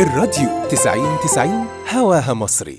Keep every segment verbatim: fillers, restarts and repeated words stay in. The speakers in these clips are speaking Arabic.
الراديو تسعين تسعين هواها مصري.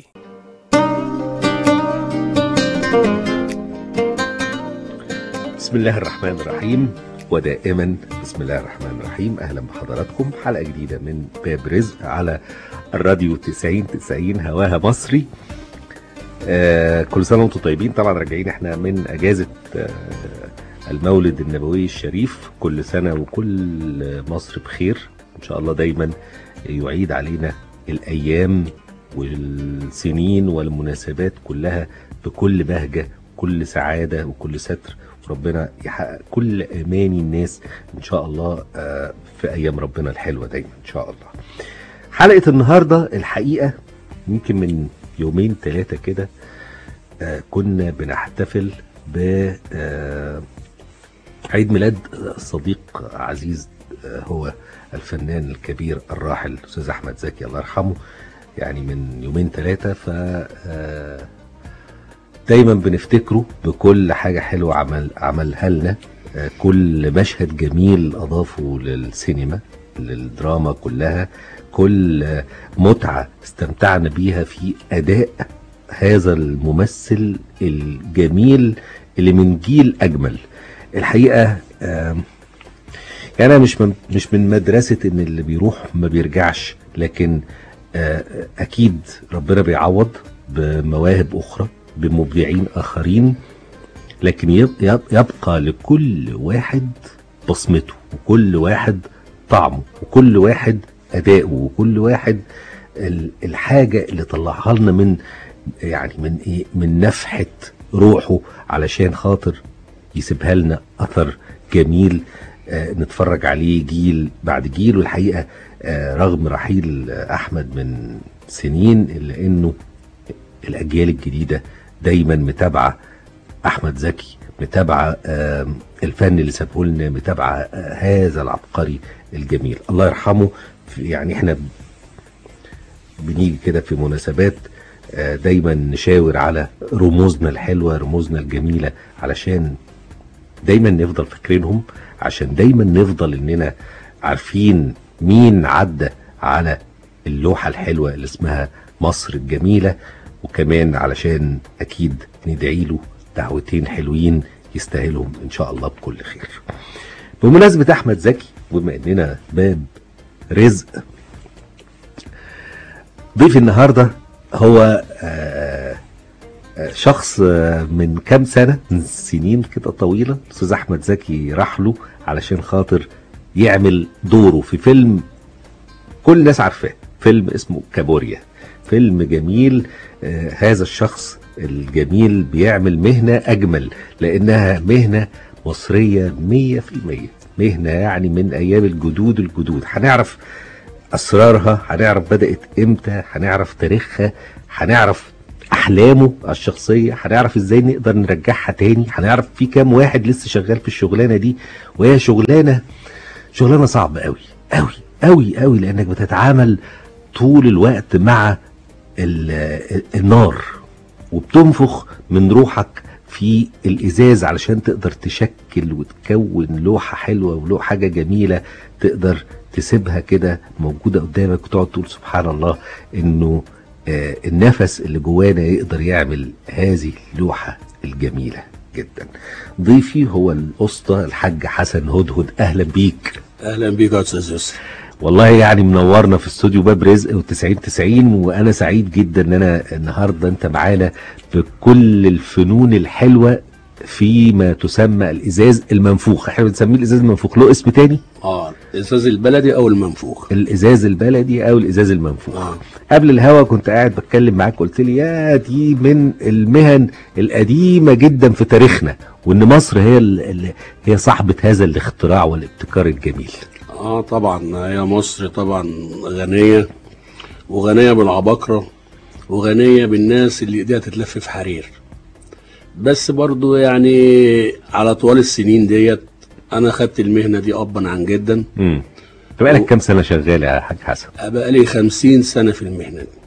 بسم الله الرحمن الرحيم، ودائما بسم الله الرحمن الرحيم. اهلا بحضراتكم حلقة جديدة من باب رزق على الراديو تسعين تسعين هواها مصري. آه كل سنة وانتم طيبين. طبعا راجعين احنا من اجازة آه المولد النبوي الشريف. كل سنة وكل مصر بخير ان شاء الله، دايما يعيد علينا الايام والسنين والمناسبات كلها بكل بهجة، كل سعادة وكل ستر، وربنا يحقق كل اماني الناس ان شاء الله في ايام ربنا الحلوة دايما ان شاء الله. حلقة النهاردة الحقيقة يمكن من يومين ثلاثة كده كنا بنحتفل ب عيد ميلاد صديق عزيز، هو الفنان الكبير الراحل الاستاذ احمد زكي الله يرحمه. يعني من يومين ثلاثة ف دايما بنفتكره بكل حاجة حلوة عمل عملها لنا، كل مشهد جميل أضافه للسينما للدراما كلها، كل متعة استمتعنا بيها في أداء هذا الممثل الجميل اللي من جيل أجمل الحقيقة. يعني أنا مش من مش من مدرسة إن اللي بيروح ما بيرجعش، لكن أكيد ربنا بيعوض بمواهب أخرى بمبدعين آخرين، لكن يبقى لكل واحد بصمته، وكل واحد طعمه، وكل واحد أداؤه، وكل واحد الحاجة اللي طلعها لنا من يعني من إيه من نفحة روحه علشان خاطر يسيبها لنا أثر جميل آه نتفرج عليه جيل بعد جيل. والحقيقة آه رغم رحيل أحمد من سنين إلا إنه الأجيال الجديدة دايما متابعة أحمد زكي، متابعة آه الفن اللي سابه لنا، متابعة آه هذا العبقري الجميل الله يرحمه. يعني احنا بنيجي كده في مناسبات آه دايما نشاور على رموزنا الحلوة، رموزنا الجميلة، علشان دايما نفضل فاكرينهم، عشان دايما نفضل اننا عارفين مين عدى على اللوحة الحلوة اللي اسمها مصر الجميلة، وكمان علشان اكيد ندعي له دعوتين حلوين يستاهلهم ان شاء الله بكل خير. بمناسبة احمد زكي، وبما اننا باب رزق، ضيف النهاردة هو آه شخص من كام سنة، من سنين كده طويلة، الاستاذ احمد زكي راح له علشان خاطر يعمل دوره في فيلم كل الناس عارفاه، فيلم اسمه كابوريا، فيلم جميل. آه هذا الشخص الجميل بيعمل مهنة اجمل، لانها مهنة مصرية مية في المية، مهنة يعني من ايام الجدود الجدود. هنعرف اسرارها، هنعرف بدأت امتى، هنعرف تاريخها، هنعرف احلامه الشخصيه، هنعرف ازاي نقدر نرجعها تاني، هنعرف في كام واحد لسه شغال في الشغلانه دي، وهي شغلانه شغلانه صعبه قوي قوي قوي قوي، لانك بتتعامل طول الوقت مع النار، وبتنفخ من روحك في الازاز علشان تقدر تشكل وتكون لوحه حلوه ولوحه حاجه جميله تقدر تسيبها كده موجوده قدامك وتقعد تقول سبحان الله انه آه النفس اللي جوانا يقدر يعمل هذه اللوحة الجميلة جدا. ضيفي هو الأسطى الحاج حسن هدهد. أهلا بيك. أهلا بيك يا أستاذ يسر. والله يعني منورنا في استوديو باب رزق والتسعين تسعين، وأنا سعيد جدا إن أنا النهاردة أنت معانا بكل الفنون الحلوة فيما تسمى الإزاز المنفوخ. احنا بنسميه الإزاز المنفوخ، له اسم تاني؟ اه الإزاز البلدي أو المنفوخ. الإزاز البلدي أو الإزاز المنفوخ. آه. قبل الهوا كنت قاعد بتكلم معاك، قلت لي يا دي من المهن القديمة جدا في تاريخنا، وإن مصر هي ال هي صاحبة هذا الاختراع والابتكار الجميل. اه طبعا هي مصر طبعا غنية، وغنية بالعباقرة، وغنية بالناس اللي ايديها تتلف في حرير. بس برضو يعني على طوال السنين ديت انا خدت المهنه دي ابا عن جدا. امم بقالك و... كام سنه شغال يا حاج حسن؟ بقالي خمسين سنه في المهنه دي.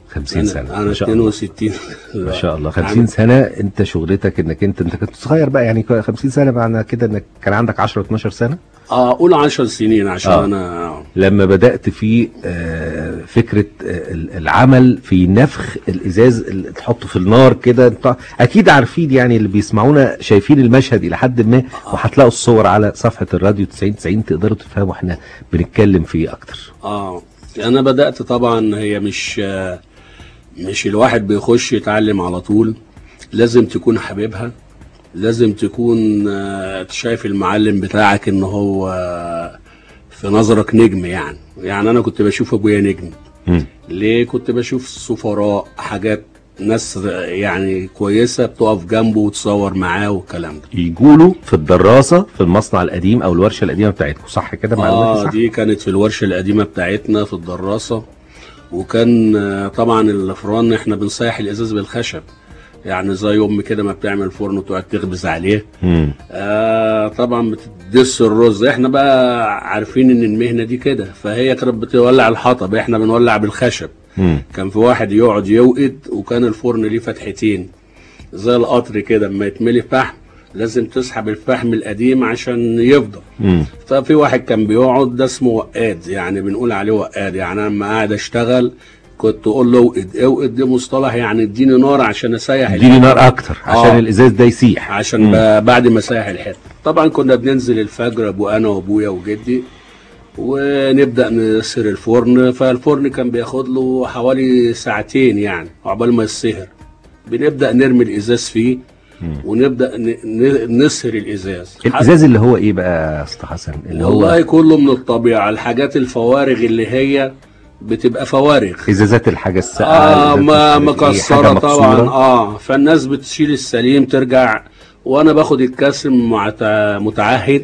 خمسين سنة انا ما شاء اتنين الله. وستين ما شاء الله. خمسين سنة انت شغلتك انك انت انت كنت صغير بقى يعني. خمسين سنة معنى كده انك كان عندك عشرة اتناشر سنة. اه قول عشر سنين عشان آه. انا لما بدأت في آه، فكرة آه، العمل في نفخ الإزاز اللي تحطه في النار كده. انت أكيد عارفين يعني اللي بيسمعونا شايفين المشهد إلى حد ما، وهتلاقوا الصور على صفحة الراديو تسعين تسعين تقدروا تفهموا احنا بنتكلم في ايه أكتر. اه انا بدأت طبعا. هي مش آه مش الواحد بيخش يتعلم على طول، لازم تكون حبيبها، لازم تكون آه شايف المعلم بتاعك ان هو آه في نظرك نجم. يعني يعني انا كنت بشوف ابويا نجم. م. ليه؟ كنت بشوف سفراء، حاجات ناس يعني كويسه بتقف جنبه وتصور معاه والكلام ده. يقولوا في الدراسة في المصنع القديم أو الورشة القديمة بتاعتكم، صح كده؟ معلوماتي اه صح؟ دي كانت في الورشه القديمه بتاعتنا في الدراسه. وكان آه طبعا الفران احنا بنصيح الازاز بالخشب، يعني زي امي كده ما بتعمل فرن وتقعد تخبز عليه. مم. آه طبعا بتدس الرز. احنا بقى عارفين ان المهنه دي كده، فهي كانت بتولع الحطب، احنا بنولع بالخشب. مم. كان في واحد يقعد يوقد، وكان الفرن ليه فتحتين زي القطر كده، اما يتملي فحم لازم تسحب الفحم القديم عشان يفضل. مم. ففي واحد كان بيقعد ده اسمه وقاد، يعني بنقول عليه وقاد. يعني انا لما قاعد اشتغل كنت اقول له اوقد اوقد، دي مصطلح يعني اديني نار عشان اسيح اديني نار اكتر عشان آه. الازاز ده يسيح، عشان ب- بعد ما اسيح الحته. طبعا كنا بننزل الفجر ابو انا وابويا وجدي ونبدا نسهر الفرن. فالفرن كان بياخد له حوالي ساعتين يعني عقبال ما يسهر. بنبدا نرمي الازاز فيه ونبدا ن- ن- نسهر الازاز. الازاز اللي هو ايه بقى يا اسطى حسن؟ اللي والله هو كله من الطبيعه، الحاجات الفوارغ اللي هي بتبقى فوارغ. ازازات الحاجه الساقعه، اه إزازات ما مش عارف إيه، مكسره حاجة طبعا. مكسورة. اه فالناس بتشيل السليم ترجع، وانا باخد الكاسم مع- متعهد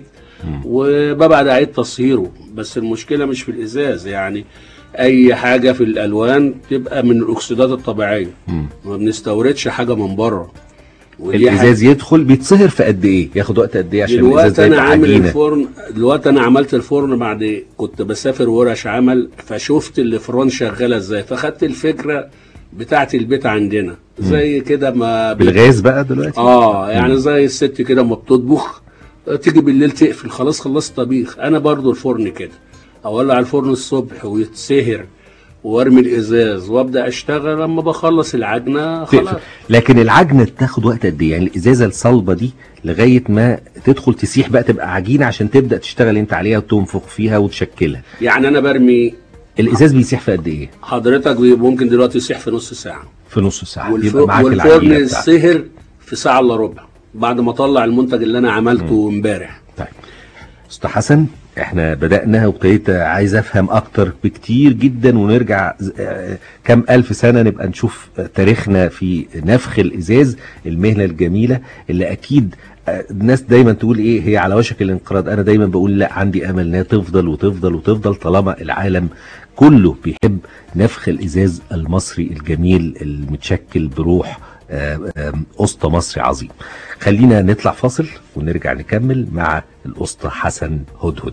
وببعد اعيد تصهيره. بس المشكله مش في الازاز، يعني اي حاجه في الالوان تبقى من الاكسيدات الطبيعيه، مم. ما بنستوردش حاجه من بره. ودي الازاز يدخل بيتصهر في قد ايه؟ ياخد وقت قد ايه عشان الازاز دلوقتي ده انا يبقى عامل عجينه؟ الفرن. دلوقتي انا عملت الفرن بعد كنت بسافر ورش عمل، فشفت الفرن شغاله ازاي، فخدت الفكره بتاعت البيت عندنا زي كده ما بي- بالغاز بقى دلوقتي؟ اه يعني زي الست كده ما بتطبخ تيجي بالليل تقفل، خلاص خلصت طبيخ. انا برضو الفرن كده اولع الفرن الصبح ويتسهر وارمي الازاز وابدا اشتغل. لما بخلص العجنه خلاص. تقفل. لكن العجنه تاخد وقت قد ايه؟ يعني الازازه الصلبه دي لغايه ما تدخل تسيح بقى تبقى عجينه عشان تبدا تشتغل انت عليها وتنفخ فيها وتشكلها. يعني انا برمي. الازاز بيسيح في قد ايه؟ حضرتك ممكن دلوقتي يسيح في نص ساعه، في نص ساعه والف... يبقى معاك والفرن العجينه بتاعتك. السهر في ساعه الا ربع بعد ما اطلع المنتج اللي انا عملته امبارح. طيب استاذ حسن، احنا بدأناها وابتديت عايز افهم اكتر بكتير جدا، ونرجع ز- آه، كم الف سنة نبقى نشوف آه، تاريخنا في نفخ الازاز، المهنة الجميلة اللي اكيد آه، الناس دايما تقول ايه هي على وشك الانقراض. انا دايما بقول لا، عندي امل انها تفضل وتفضل وتفضل طالما العالم كله بيحب نفخ الازاز المصري الجميل المتشكل بروح آه، آه، اسطى مصري عظيم. خلينا نطلع فاصل ونرجع نكمل مع الاسطى حسن هدهد،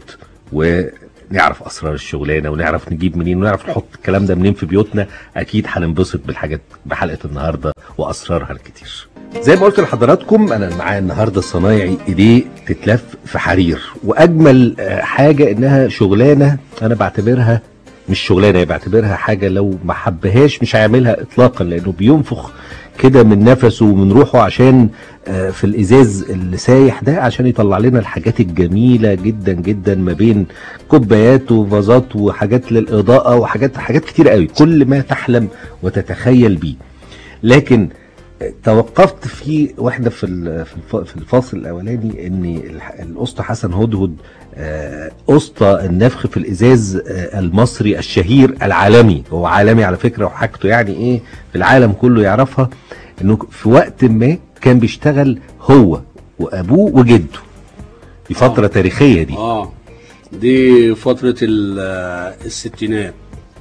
ونعرف اسرار الشغلانه ونعرف نجيب منين ونعرف نحط الكلام ده منين في بيوتنا. اكيد هننبسط بالحاجات بحلقه النهارده واسرارها الكتير. زي ما قلت لحضراتكم انا معايا النهارده صنايعي ايديه تتلف في حرير، واجمل آه، حاجه انها شغلانه انا بعتبرها مش شغلانه، بعتبرها حاجه لو ما حبهاش مش هيعملها اطلاقا، لانه بينفخ كده من نفسه ومن روحه عشان آه، في الازاز اللي سايح ده عشان يطلع لنا الحاجات الجميله جدا جدا، ما بين كوبايات وفازات وحاجات للاضاءه وحاجات حاجات كتير قوي، كل ما تحلم وتتخيل بيه. لكن توقفت في واحده في ال- في الف- في الفاصل الاولاني ان الح- الاسطى حسن هدهد آه، اسطى النفخ في الازاز آه، المصري الشهير العالمي، هو عالمي على فكره وحاجته يعني ايه في العالم كله يعرفها، انه في وقت ما كان بيشتغل هو وابوه وجده. دي فتره آه. تاريخيه دي. اه دي فترة ال- آه، الستينات،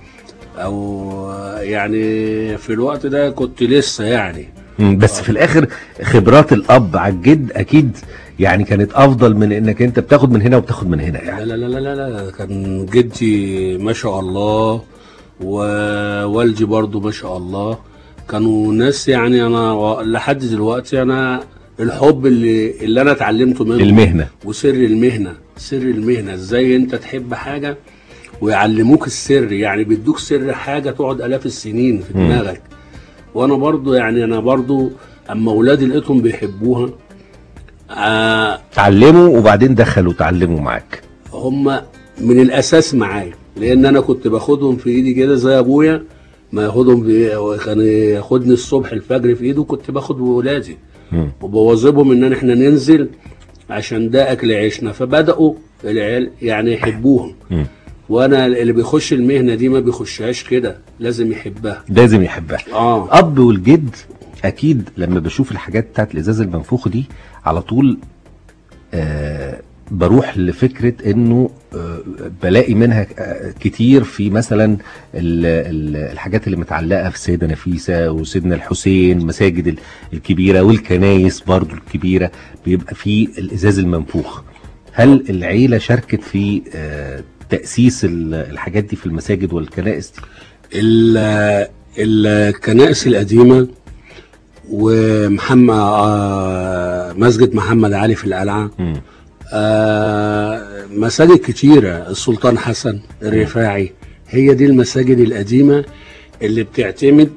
او آه، يعني في الوقت ده كنت لسه يعني. مم، بس في الاخر خبرات الاب على الجد اكيد يعني كانت افضل من انك انت بتاخد من هنا وبتاخد من هنا لا يعني. لا لا لا لا كان جدي ما شاء الله ووالدي برضو ما شاء الله كانوا ناس، يعني انا لحد دلوقتي انا الحب اللي اللي انا اتعلمته منهم المهنه وسر المهنه، سر المهنه ازاي انت تحب حاجه ويعلموك السر، يعني بيدوك سر حاجه تقعد الاف السنين في دماغك. وانا برضو يعني انا برضو اما اولادي لقيتهم بيحبوها آه تعلموا وبعدين دخلوا تعلموا معاك. هم من الاساس معايا، لان انا كنت باخدهم في ايدي كده زي ابويا ما ياخدهم في، كان ياخدني الصبح الفجر في ايده، كنت باخد ولادي وبواظبهم ان احنا ننزل عشان ده اكل عيشنا، فبداوا العيال يعني يحبوهم. م. وانا اللي بيخش المهنه دي ما بيخشهاش كده، لازم يحبها، لازم يحبها. اه اب والجد اكيد لما بشوف الحاجات بتاعت الازاز المنفوخ دي على طول آه بروح لفكره انه آه بلاقي منها آه كتير في مثلا ال ال الحاجات اللي متعلقه في سيدة نفيسه وسيدنا الحسين، مساجد الكبيره والكنايس برضو الكبيره بيبقى في الازاز المنفوخ. هل العيله شاركت في آه تاسيس الحاجات دي في المساجد والكنائس دي؟ الكنائس القديمه ومحمد آه مسجد محمد علي في القلعه، آه مساجد كتيره، السلطان حسن الرفاعي، هي دي المساجد القديمه اللي بتعتمد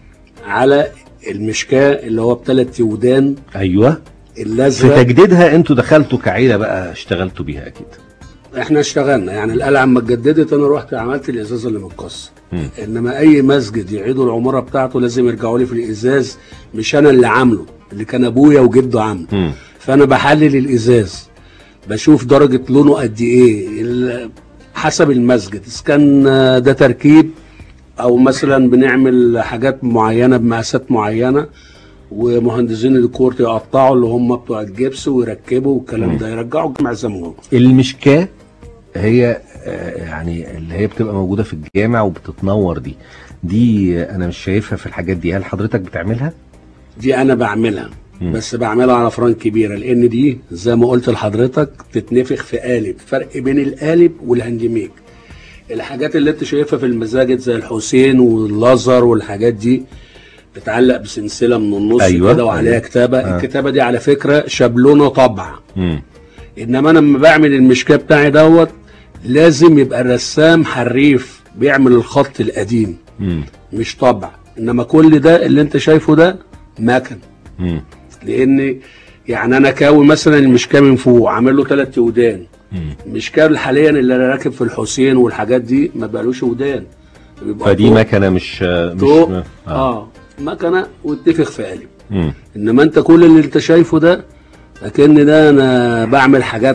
على المشكاه اللي هو بثلاث ودان. ايوه الازرق. في تجديدها انتوا دخلتوا كعيله بقى اشتغلتوا بيها اكيد؟ احنا اشتغلنا، يعني القلعه اما اتجددت انا رحت عملت الازاز اللي متكسر، انما اي مسجد يعيدوا العماره بتاعته لازم يرجعوا لي في الازاز، مش انا اللي عامله، اللي كان ابويا وجده عامله. فانا بحلل الازاز، بشوف درجه لونه قد ايه حسب المسجد، اذا كان ده تركيب او مثلا بنعمل حاجات معينه بمقاسات معينه، ومهندسين الديكور يقطعوا اللي هم بتوع الجبس ويركبوا والكلام ده، يرجعوا الجامع زي ما هو. المشكاه هي يعني اللي هي بتبقى موجوده في الجامع وبتتنور دي دي انا مش شايفها في الحاجات دي، هل حضرتك بتعملها؟ دي انا بعملها م. بس بعملها على فران كبيره، لان دي زي ما قلت لحضرتك تتنفخ في قالب، فرق بين القالب والهاندميك. الحاجات اللي انت شايفها في المساجد زي الحسين والازهر والحاجات دي بتعلق بسلسله من النص أيوة كده وعليها أيوة. كتابه آه. الكتابه دي على فكره شابلونه طبع. مم. انما انا لما بعمل المشكاه بتاعي دوت لازم يبقى الرسام حريف بيعمل الخط القديم. مم. مش طبع، انما كل ده اللي انت شايفه ده مكن. مم. لان يعني انا كاوي مثلا المشكاه من فوق عامل له ثلاث ودان. المشكاه حاليا اللي انا راكب في الحسين والحاجات دي ما بقالوش ودان، فدي مكنه مش مش اه, آه. مكنه واتفخ في قالب. انما انت كل اللي انت شايفه ده اكن ده انا بعمل حاجات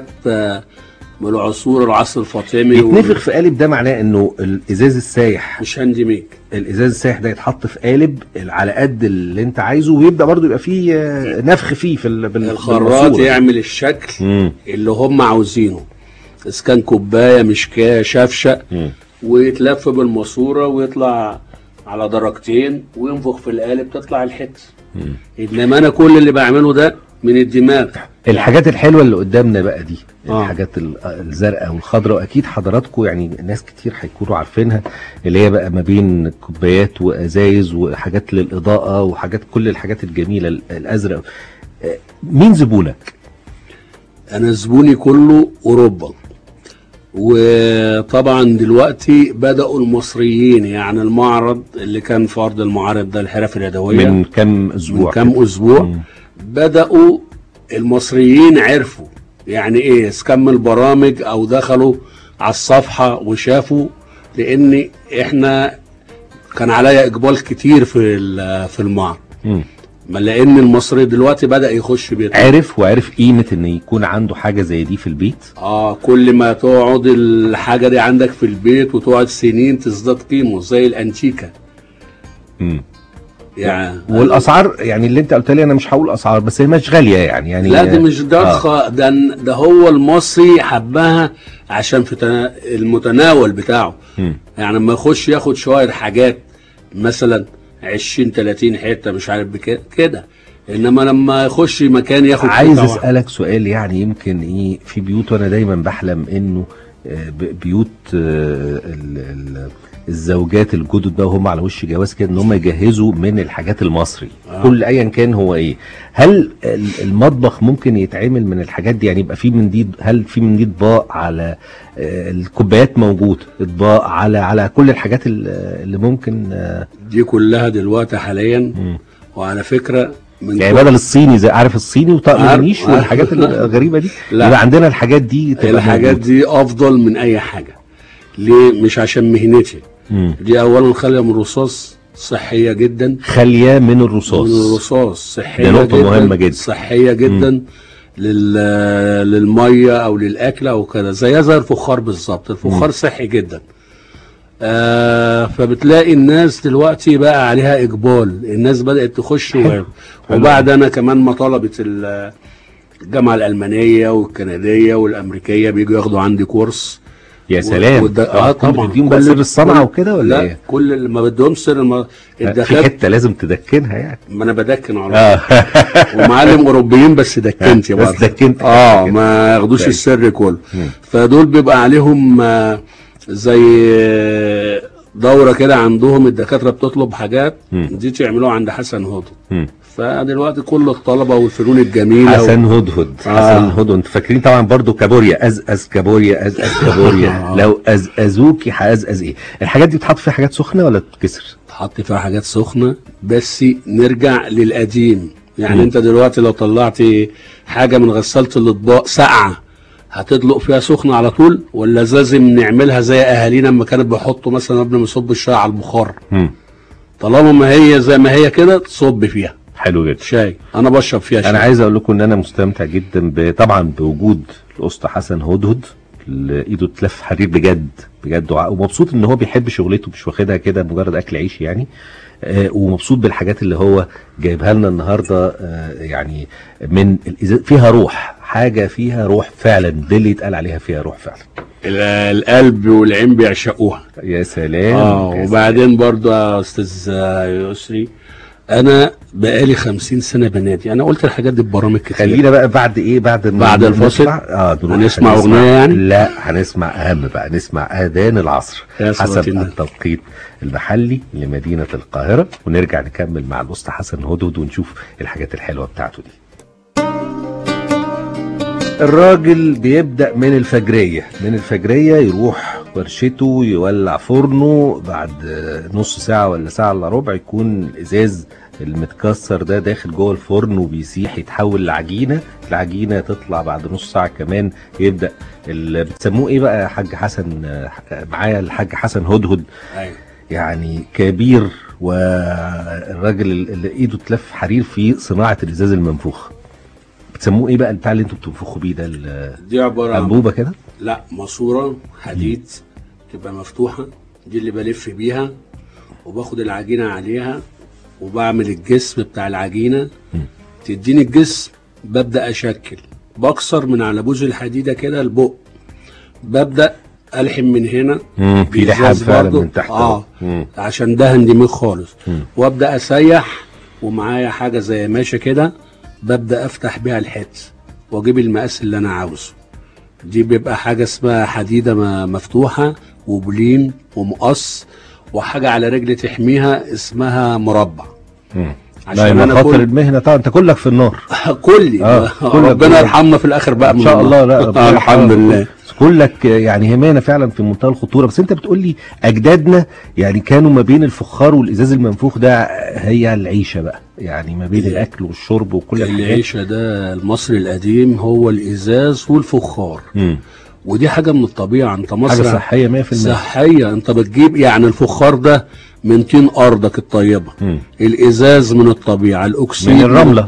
من العصور العصر الفاطمي. يتنفخ و... في قالب ده معناه انه الازاز السايح مش هاندميك، الازاز السايح ده يتحط في قالب على قد اللي انت عايزه، ويبدا برضو يبقى فيه نفخ فيه في الخراط يعمل الشكل مم. اللي هم عاوزينه، اذا كان كوبايه مشكاه شفشه، ويتلف بالماسوره ويطلع على درجتين وينفخ في القالب تطلع الحته. انما انا كل اللي بعمله ده من الدماغ. الحاجات الحلوه اللي قدامنا بقى دي آه. الحاجات الزرقاء والخضراء اكيد حضراتكم يعني ناس كتير هيكونوا عارفينها، اللي هي بقى ما بين كوبايات وازايز وحاجات للاضاءه وحاجات، كل الحاجات الجميله الازرق. مين زبونك؟ انا زبوني كله اوروبا، وطبعا دلوقتي بدأوا المصريين، يعني المعرض اللي كان في ارض المعارض ده الحرف اليدويه من كام اسبوع من كام اسبوع مم. بدأوا المصريين عرفوا يعني ايه كمل برامج او دخلوا على الصفحه وشافوا، لان احنا كان عليا اقبال كتير في في المعرض، ما لان المصري دلوقتي بدأ يخش بيته، عرف وعرف قيمه ان يكون عنده حاجه زي دي في البيت. اه كل ما تقعد الحاجه دي عندك في البيت وتقعد سنين تزداد قيمه زي الانتيكه. امم يعني والاسعار يعني اللي انت قلت لي، انا مش هقول اسعار بس هي مش غاليه يعني يعني لا دي مش ضخه، ده ده هو المصري حبها عشان في المتناول بتاعه. م. يعني لما يخش ياخد شويه حاجات مثلا عشرين تلاتين حته مش عارف كده، انما لما يخش مكان ياخد. عايز اسالك سؤال يعني يمكن ايه، في بيوت وانا دايما بحلم انه بيوت الزوجات الجدد بقى وهم على وش جواز كده ان هم يجهزوا من الحاجات المصري آه. كل ايا كان هو ايه. هل المطبخ ممكن يتعمل من الحاجات دي؟ يعني يبقى في منديل، هل في منديل اطباق على الكوبايات موجود، اطباق على على كل الحاجات اللي ممكن دي كلها دلوقتي حاليا م. وعلى فكره من يعني بدل الصيني زي عارف الصيني وطقم النيش والحاجات الغريبه دي، يبقى عندنا الحاجات دي الحاجات موجود. دي افضل من اي حاجه. ليه؟ مش عشان مهنتي، مم. دي اولا خاليه من الرصاص، صحيه جدا، خاليه من الرصاص من الرصاص صحيه دي نقطه جدا مهمه جدا، صحيه جدا مم. لل للميه او للاكل او كده، زيها زي الفخار بالظبط. الفخار مم. صحي جدا. آه فبتلاقي الناس دلوقتي بقى عليها اقبال، الناس بدات تخش و... وبعد انا كمان ما طلبت الجامعه الالمانيه والكنديه والامريكيه بيجوا ياخدوا عندي كورس. يا سلام. والد... اه طبعا بتديهم بقى سر الصنعه وكده ولا ايه؟ كل اللي ما بدهم سر الم... الدخل... في حته لازم تدكنها يعني. ما انا بدكن على آه. ومعلم اوروبيين بس دكنت يا بس دكنت اه ما ياخدوش السر كله. فدول بيبقى عليهم آه زي دوره كده عندهم، الدكاتره بتطلب حاجات م. دي تعملوها عند حسن هدهد. فدلوقتي كل الطلبه والفنون الجميله حسن هدهد و... آه. حسن هدهد انتوا فاكرين طبعا برضو كابوريا، ازأز كابوريا، ازأز كابوريا لو ازأزوكي هازأز ايه. الحاجات دي بتحط فيها حاجات سخنه ولا بتتكسر؟ بتحط فيها حاجات سخنه، بس نرجع للقديم. يعني م. انت دلوقتي لو طلعت حاجه من غساله الاطباق ساقعه هتدلق فيها سخنه على طول، ولا لازم نعملها زي اهالينا لما كانوا بيحطوا مثلا قبل ما يصبوا الشاي على البخار؟ م. طالما ما هي زي ما هي كده تصب فيها. حلو جدا. شاي انا بشرب فيها شاي. انا عايز اقول لكم ان انا مستمتع جدا طبعا بوجود الاسطى حسن هدهد اللي ايده تلف حرير بجد بجد، ومبسوط ان هو بيحب شغلته مش واخدها كده مجرد اكل عيش يعني. آه ومبسوط بالحاجات اللي هو جايبها لنا النهارده. آه يعني من فيها روح، حاجه فيها روح فعلا، دي اللي يتقال عليها فيها روح فعلا. القلب والعين بيعشقوها. يا سلام. اه وبعدين برضو يا استاذ يسري، انا بقالي خمسين سنه بنادي. انا قلت الحاجات دي ببرامج كتير. خلينا بقى بعد ايه، بعد بعد الفاصل اه هنسمع اغنيه يعني. لا هنسمع اهم بقى، نسمع اذان العصر حسب التوقيت المحلي لمدينه القاهره، ونرجع نكمل مع الاسطى حسن هدهد ونشوف الحاجات الحلوه بتاعته دي. الراجل بيبدأ من الفجرية، من الفجرية يروح ورشته يولع فرنه، بعد نص ساعة ولا ساعة الا ربع يكون الازاز المتكسر ده داخل جوه الفرن وبيسيح يتحول لعجينة. العجينة تطلع بعد نص ساعة كمان، يبدأ اللي بتسموه ايه بقى يا حاج حسن؟ معايا الحاج حسن هدهد. ايوه يعني كبير، والراجل اللي ايده تلف حرير في صناعة الازاز المنفوخ. بتسموه ايه بقى البتاع اللي انتوا بتنفخوا بيه ده؟ دي عباره عن انبوبه كده؟ لا ماسوره حديد تبقى مفتوحه، دي اللي بلف بيها وباخد العجينه عليها وبعمل الجسم بتاع العجينه. م. تديني الجسم، ببدا اشكل، بكسر من على بوز الحديده كده البق، ببدا الحم من هنا في لحام فعلا من تحت اه مم. عشان ده هندمج خالص. مم. وابدا اسيح، ومعايا حاجه زي ماشيه كده ببدا افتح بيها الحت واجيب المقاس اللي انا عاوزه. دي بيبقى حاجه اسمها حديده مفتوحه وبلين ومقص، وحاجه على رجل تحميها اسمها مربع. امم عشان انا خاطر المهنه طبعا انت كلك في النار. كلي آه. ربنا يرحمنا في الاخر بقى ان شاء الله. لا الحمد لله كلك يعني همانه فعلا في منتهى الخطوره. بس انت بتقول لي اجدادنا يعني كانوا ما بين الفخار والازاز المنفوخ ده هي العيشه بقى، يعني ما بين الاكل والشرب وكل العيشه ده المصري القديم هو الازاز والفخار. م. ودي حاجه من الطبيعه. انت مصر حاجه صحيه مية في المية صحيه. انت بتجيب يعني الفخار ده من طين ارضك الطيبه. م. الازاز من الطبيعه، الاكسيد من الرمله،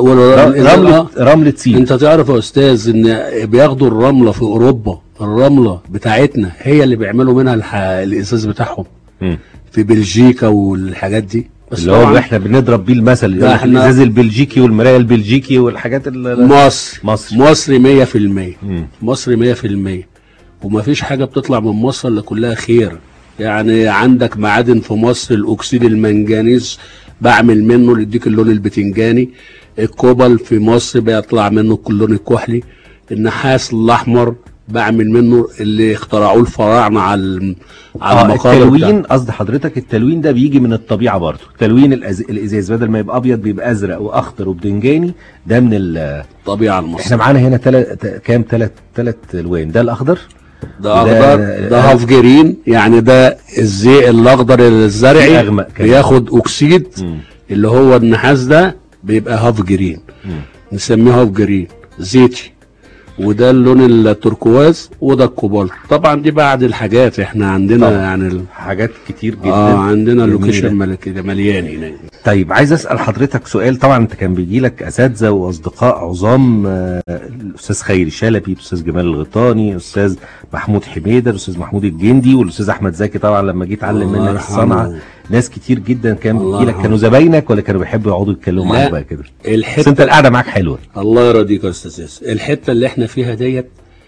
رملة رملة سين. انت تعرف يا استاذ ان بياخدوا الرمله في اوروبا، الرمله بتاعتنا هي اللي بيعملوا منها الح... الازاز بتاعهم. م. في بلجيكا والحاجات دي، بس اللي هو احنا بنضرب بيه المثل، الازاز البلجيكي والمرايه البلجيكي والحاجات اللي مصر مصر مصري مية في المية. مصري مية في المية، ومفيش حاجه بتطلع من مصر الا كلها خير. يعني عندك معادن في مصر، الاكسيد المنجنيز بعمل منه اللي يديك اللون البتنجاني، الكوبل في مصر بيطلع منه اللون الكحلي، النحاس الاحمر بعمل منه اللي اخترعوه الفراعنه على على اه المقابر. التلوين، قصد حضرتك التلوين ده بيجي من الطبيعه برضه، تلوين الأز... الازاز بدل ما يبقى ابيض بيبقى ازرق واخضر وبدنجاني، ده من الطبيعه المصريه. احنا معانا هنا تلت... كام ثلاث ثلاث الوان، ده الاخضر، ده اخضر، ده هاف جرين، يعني ده الزي الاخضر الزرعي أغمق كمان. بياخد اكسيد مم. اللي هو النحاس، ده بيبقى هاف جرين، مم. نسميه هاف جرين زيتي. وده اللون التركواز، وده الكوبالت. طبعا دي بعد الحاجات احنا عندنا طبعا. يعني ال... حاجات كتير جدا. اه عندنا جميلة. اللوكيشن ملك مليان هناك. طيب عايز اسال حضرتك سؤال، طبعا انت كان بيجي لك اساتذه واصدقاء عظام، آه، الاستاذ خيري شلبي، الاستاذ جمال الغيطاني، الاستاذ محمود حميده، الاستاذ محمود الجندي، والاستاذ احمد زكي طبعا لما جيت اتعلم الله منك يرحمه. الصنعه. ناس كتير جدا كان الله بيجي لك، يرحمه. كانوا زباينك ولا كانوا بيحبوا يقعدوا يتكلموا لا. معاك بقى كده؟ بس الحته انت القعده معاك حلوه. الله يرضيك يا استاذ ياسر، الحته اللي احنا فيها ديت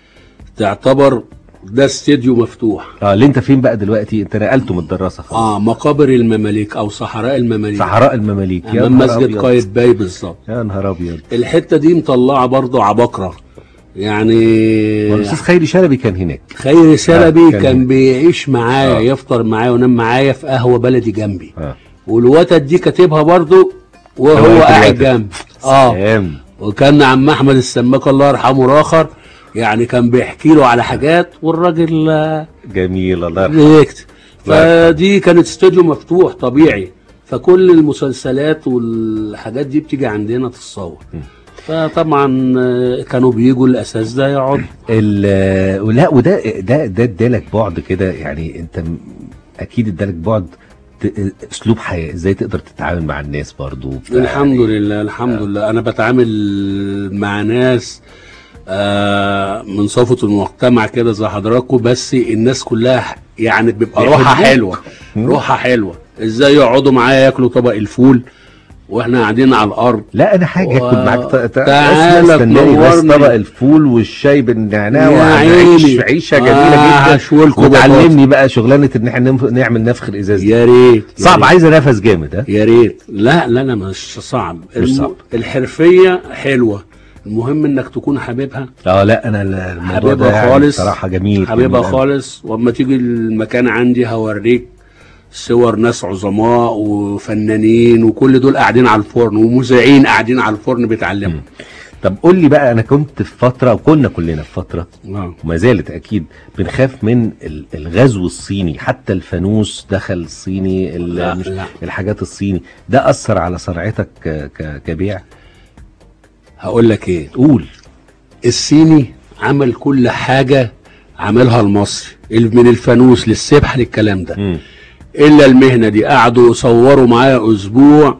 تعتبر ده استديو مفتوح. اه اللي انت فين بقى دلوقتي؟ انت نقلته من الدراسه خلاص. اه مقابر المماليك او صحراء المماليك، صحراء المماليك، يا امام نهار مسجد أبيض. قايتباي بالظبط. يا نهار ابيض. الحته دي مطلعه برضو عباقره يعني. والاستاذ خيري شلبي كان هناك. خيري شلبي آه، كان, كان كان بيعيش معايا، آه. يفطر معايا وينام معايا في قهوه بلدي جنبي. اه والوتد دي كاتبها برضو وهو رواية قاعد الوتد. جنبي. اه سلام. وكان عم احمد السماك الله يرحمه راخر، يعني كان بيحكي له على حاجات والراجل آه، جميل، الله يرحمه. بيكتب. فدي كانت استوديو مفتوح طبيعي، فكل المسلسلات والحاجات دي بتيجي عندنا تتصور. فطبعا آه، كانوا بيجوا الاساس ده يقعد. ال- ولا وده ده ده ادالك بعد كده، يعني انت م- اكيد ادالك بعد ت- اسلوب حياه، ازاي تقدر تتعامل مع الناس برضو بتاع الحمد يعني. لله الحمد لله انا بتعامل مع ناس آه من صفوة المجتمع كده زي حضراتكم، بس الناس كلها يعني بيبقى روحها بيحبوك. حلوه، روحها حلوه. ازاي يقعدوا معايا ياكلوا طبق الفول واحنا قاعدين على الارض؟ لا انا حاجه و- اكل معاك ط- ط- تعالى استناني بس، تنورني. طبق الفول والشاي بالنعناع يا وهنعيش عيني. عيشه آه، جميله جدا، هشويلكوا وتعلمني بقى شغلانه ان احنا نف- نعمل نفخ الازاز. يا ريت يا صعب، ريت. عايزه نفس جامد. ها يا ريت. لا لا لا مش صعب، مش الم- صعب. الحرفيه حلوه، المهم انك تكون حبيبها. اه لا انا ال- الموضوع حبيبها ده يعني خالص، صراحه جميل، حبيبها جميل. خالص. واما تيجي المكان عندي هوريك صور ناس عظماء وفنانين وكل دول قاعدين على الفرن، ومذيعين قاعدين على الفرن بيتعلموا. طب قول لي بقى، انا كنت في فتره وكنا كلنا في فتره آه. وما زالت اكيد بنخاف من ال- الغزو الصيني، حتى الفانوس دخل الصيني، ال- لا، مش- لا. الحاجات الصيني ده اثر على صنعتك ك- ك- كبيع؟ هقول لك ايه، قول. الصيني عمل كل حاجه عملها المصري، من الفانوس للسبح للكلام ده. مم. الا المهنه دي قعدوا يصوروا معايا اسبوع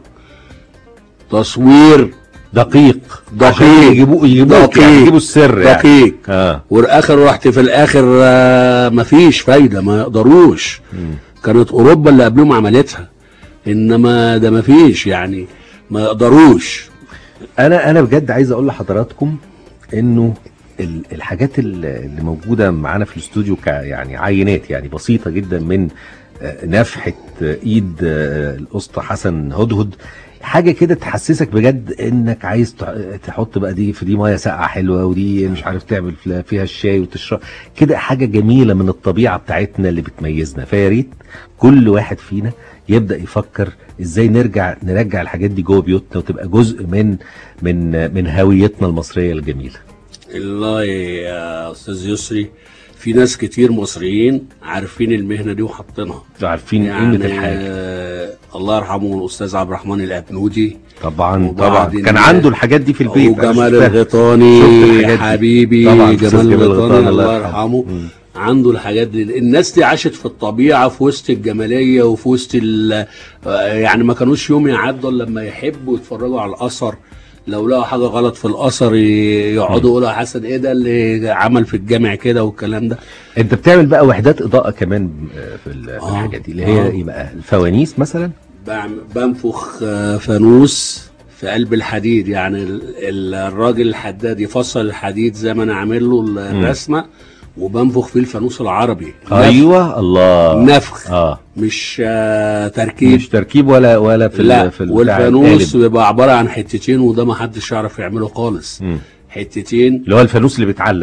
تصوير دقيق دقيق. عشان يجيبوا يجيبوا دقيق. يعني يجيبوا السر يعني. دقيق. اه والاخر رحت في الاخر آه، مفيش فايده، ما يقدروش. مم. كانت اوروبا اللي قبلهم عملتها، انما ده مفيش يعني، ما يقدروش. انا انا بجد عايز اقول لحضراتكم انه ال- الحاجات ال- اللي موجوده معانا في الاستوديو ك يعني عينات يعني بسيطه جدا من آه، نفحه آه، ايد آه، الاسطى حسن هدهد، حاجه كده تحسسك بجد انك عايز تح- تحط بقى دي في دي ميه ساقعه حلوه، ودي مش عارف تعمل فيها- فيها الشاي وتشرب كده، حاجه جميله من الطبيعه بتاعتنا اللي بتميزنا. فيا ريت كل واحد فينا يبدا يفكر ازاي نرجع نرجع الحاجات دي جوه بيوتنا وتبقى جزء من من من هويتنا المصريه الجميله. والله يا استاذ يسري، في ناس كتير مصريين عارفين المهنه دي وحاطينها، عارفين يعني قيمه الحاجه. آه الله يرحمه الاستاذ عبد الرحمن الابنودي طبعا وبعض طبعا كان الناس- عنده الحاجات دي في البيت. أنا وجمال شفتها. الغيطاني شفت الحاجات دي. حبيبي طبعا جمال أستاذ جمال الغيطاني الغيطاني الله يرحمه. مم. عنده الحاجات دي. الناس دي عاشت في الطبيعه في وسط الجماليه وفي وسط ال- آه، يعني ما كانوش يوم يعدوا إلا لما يحبوا يتفرجوا على الاثر. لو لقوا حاجه غلط في الاثر ي- يقعدوا يقولوا يا حسن ايه ده اللي عمل في الجامع كده والكلام ده. انت بتعمل بقى وحدات اضاءه كمان آه، في ال- في آه. الحاجات دي اللي هي آه. ايه بقى؟ الفوانيس مثلا؟ بعم- بنفخ آه، فانوس في قلب الحديد، يعني ال- ال- الراجل الحداد يفصل الحديد زي ما انا عامل له ال- الرسمه، وبنفخ فيه الفانوس العربي. ايوه الله. نفخ اه مش آه تركيب. مش تركيب ولا ولا في لا، ال- في البتاع والفانوس القالب. بيبقى عباره عن حتتين، وده ما حدش يعرف يعمله خالص. مم. حتتين اللي هو الفانوس اللي بيتعلق ده.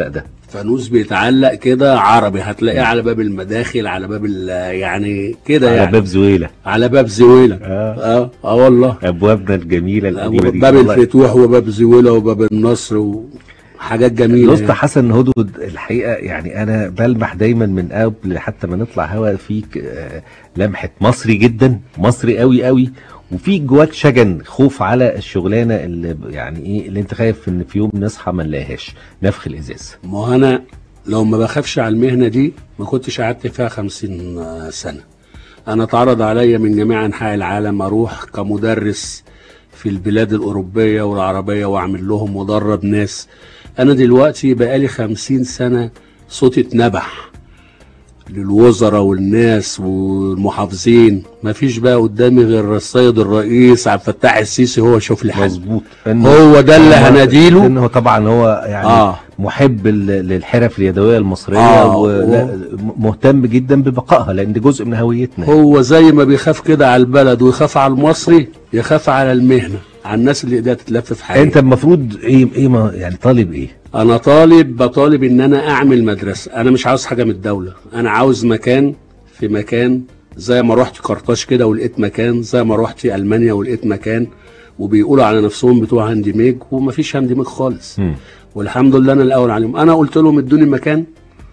فانوس بيتعلق كده عربي، هتلاقيه على باب المداخل، على باب يعني كده على يعني باب زويله، على باب زويله. اه اه, آه والله ابوابنا الجميله القديمه دي، باب الفتوح وباب زويله وباب النصر وحاجات جميله. الاسطى يعني. حسن هدهد الحقيقه يعني انا بلمح دايما من قبل حتى ما نطلع هوا فيك آه لمحه مصري جدا، مصري قوي قوي، وفي جواك شجن خوف على الشغلانه اللي يعني ايه اللي انت خايف ان في يوم نصحى ما نلاقيهاش، نفخ الازاز. ما انا لو ما بخافش على المهنه دي ما كنتش قعدت فيها خمسين سنه. انا اتعرض عليا من جميع انحاء العالم اروح كمدرس في البلاد الاوروبيه والعربيه واعمل لهم مدرب ناس. انا دلوقتي بقالي خمسين سنه صوتي اتنبح للوزراء والناس والمحافظين، ما فيش بقى قدامي غير السيد الرئيس عبد الفتاح السيسي، هو شوف لي حل. مظبوط، هو ده اللي هناديله، انه طبعا هو يعني آه. محب للحرف اليدويه المصريه آه. ومهتم جدا ببقائها لان دي جزء من هويتنا. هو زي ما بيخاف كده على البلد ويخاف على المصري، يخاف على المهنه، على الناس اللي ايديها تتلف في حاجه. انت المفروض ايه ايه ما يعني طالب ايه؟ انا طالب بطالب ان انا اعمل مدرسه. انا مش عاوز حاجه من الدوله، انا عاوز مكان في مكان، زي ما رحت قرطاج كده ولقيت مكان، زي ما رحت المانيا ولقيت مكان، وبيقولوا على نفسهم بتوع هانديميج ومفيش هانديميج خالص. م. والحمد لله انا الاول عليهم. انا قلت لهم ادوني مكان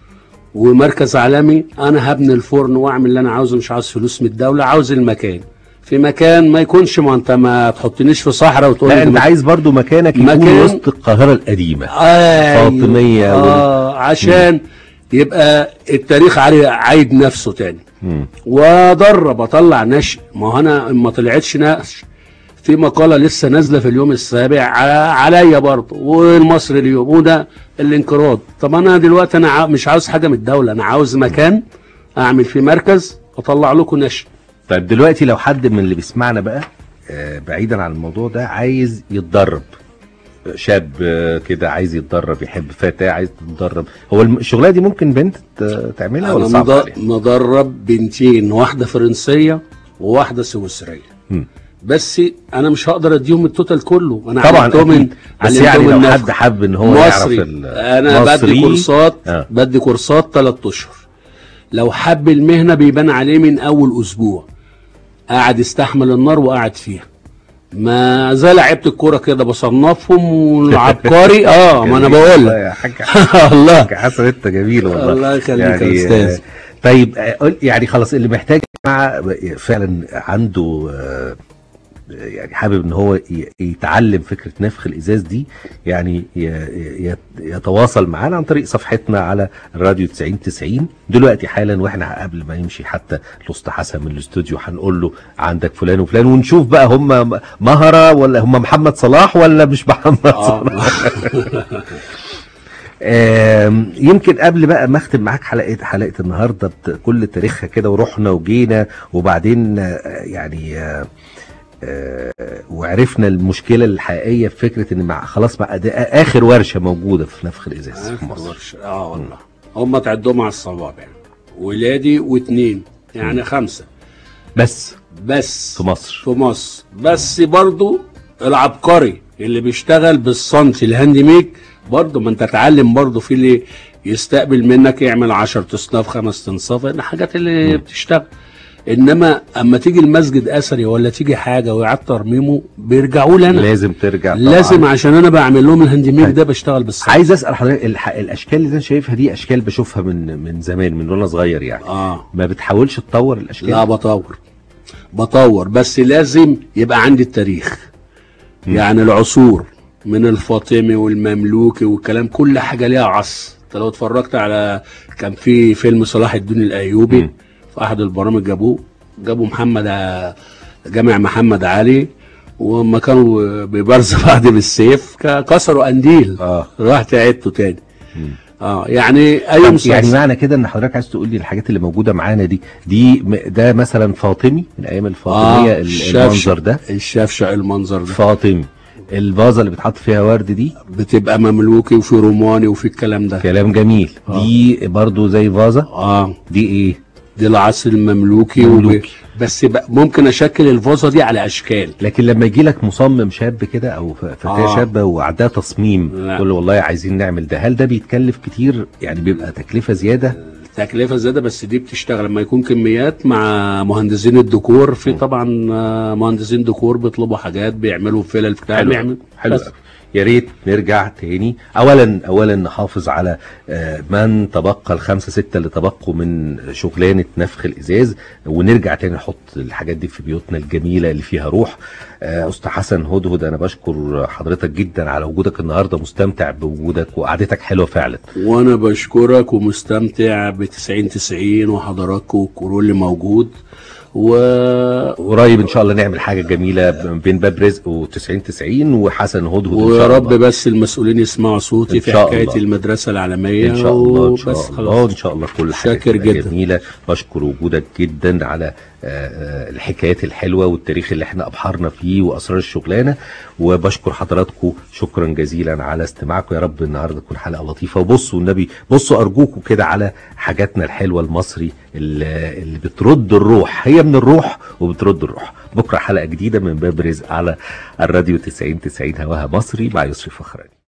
ومركز عالمي، انا هبني الفرن واعمل اللي انا عاوزه، مش عاوز فلوس من الدوله، عاوز المكان في مكان ما يكونش، ما انت ما تحطنيش في صحراء وتقول لا انت عايز برضو مكانك يكون مكان وسط القاهره القديمه الفاطميه آه وال... عشان م. يبقى التاريخ عايد نفسه تاني. م. وادرب اطلع نشء. ما انا ما طلعتش نقش في مقاله لسه نازله في اليوم السابع عليا برضه والمصري اليوم، وده الانقراض. طب انا دلوقتي انا مش عاوز حاجه من الدوله، انا عاوز مكان اعمل فيه مركز اطلع لكم نشء. طيب دلوقتي لو حد من اللي بيسمعنا بقى آه بعيدا عن الموضوع ده عايز يتدرب، شاب آه كده عايز يتدرب، يحب فتاه عايز تتدرب، هو الشغلانه دي ممكن بنت تعملها ولا صعب عليها؟ انا مدرب بنتين، واحده فرنسيه وواحده سويسريه. م. بس انا مش هقدر اديهم التوتال كله، انا طبعا أكيد. بس يعني لو حد حب ان هو مصري. يعرف انا بدي كورسات آه. بدي كورسات ثلاث اشهر. لو حب المهنه بيبان عليه من اول اسبوع، قاعد يستحمل النار وقاعد فيها، ما زي لعيبه الكوره كده بصنفهم والعبقري. اه ما انا بقول لك يا حاج الله حسن انت جميل والله، الله يخليك يا استاذ. طيب يعني خلاص اللي محتاج مع فعلا عنده يعني حابب ان هو يتعلم فكره نفخ الازاز دي، يعني يتواصل معانا عن طريق صفحتنا على الراديو تسعين تسعين دلوقتي حالا، واحنا قبل ما يمشي حتى الاسطى حسن من الاستوديو هنقول له عندك فلان وفلان، ونشوف بقى هم مهره ولا هم محمد صلاح ولا مش محمد صلاح. يمكن قبل بقى ما اختم معاك حلقه حلقه النهارده كل تاريخها كده ورحنا وجينا، وبعدين يعني آه وعرفنا المشكله الحقيقيه في فكره ان مع خلاص مع اخر ورشه موجوده في نفخ الازاز في مصر. ورشة. اه والله هم تعدهم على الصوابع، ولادي واثنين يعني م. خمسه بس بس في مصر في مصر بس برضو العبقري اللي بيشتغل بالسنتي الهاند ميك برضو، ما انت تتعلم برضو في اللي يستقبل منك يعمل عشرة اصناف خمس تنصاف، الحاجات اللي م. بتشتغل. انما اما تيجي المسجد اثري ولا تيجي حاجه ويعاد ترميمه بيرجعوا لي انا، لازم ترجع طبعا. لازم عشان انا بعمل لهم الهاند ميك ده بشتغل بالصح. عايز اسال حضرتك الاشكال اللي انا شايفها دي اشكال بشوفها من من زمان من وانا صغير يعني اه ما بتحاولش تطور الاشكال؟ لا بطور بطور بس لازم يبقى عندي التاريخ م. يعني العصور من الفاطمي والمملوكي والكلام، كل حاجه ليها عصر. انت لو اتفرجت على كان في فيلم صلاح الدين الايوبي م. في احد البرامج جابوه جابوا محمد جامع محمد علي، وما كانوا بيبارزوا بعض بالسيف كسروا قنديل اه رحت عدته تاني. م. اه يعني اي مسلسل. يعني معنى كده ان حضرتك عايز تقول لي الحاجات اللي موجوده معانا دي دي ده مثلا فاطمي من ايام الفاطميه آه المنظر ده الشفشق المنظر ده فاطمي، الفازه اللي بتحط فيها ورد دي بتبقى مملوكي وفي روماني وفي الكلام ده كلام جميل. آه. دي برضو زي فازه اه دي ايه؟ دي العصر المملوكي, وب... بس ممكن اشكل الفازه دي على اشكال. لكن لما يجي لك مصمم شاب كده او فتاه آه. شابه وعندها تصميم تقول له والله عايزين نعمل ده، هل ده بيتكلف كتير؟ يعني بيبقى تكلفه زياده؟ تكلفه زياده، بس دي بتشتغل لما يكون كميات مع مهندسين الديكور. في طبعا مهندسين ديكور بيطلبوا حاجات، بيعملوا فلل بتاع حلو بيعمل حلو. يا ريت نرجع تاني، اولا اولا نحافظ على من تبقى الخمسه سته اللي تبقوا من شغلانه نفخ الازاز، ونرجع تاني نحط الحاجات دي في بيوتنا الجميله اللي فيها روح. استاذ حسن هدهد، انا بشكر حضرتك جدا على وجودك النهارده، مستمتع بوجودك وقعدتك حلوه فعلا. وانا بشكرك ومستمتع ب تسعين تسعين وحضراتكم وكل اللي موجود، وقريب ان شاء الله نعمل حاجه جميله بين باب رزق وتسعين تسعين وحسن هدهد ان شاء الله. ويا رب بس المسؤولين يسمعوا صوتي في حكايه الله. المدرسه العالميه ان شاء الله. ان شاء الله ان شاء الله كل حاجه جميله. بشكر وجودك جدا على الحكايات الحلوه والتاريخ اللي احنا ابحرنا فيه واسرار الشغلانه، وبشكر حضراتكم شكرا جزيلا على استماعكم. يا رب النهارده تكون حلقه لطيفه، وبصوا النبي بصوا ارجوكم كده على حاجاتنا الحلوه المصري اللي, اللي بترد الروح، هي من الروح وبترد الروح. بكره حلقه جديده من باب رزق على الراديو تسعين تسعين هواها مصري مع يسري فخراني.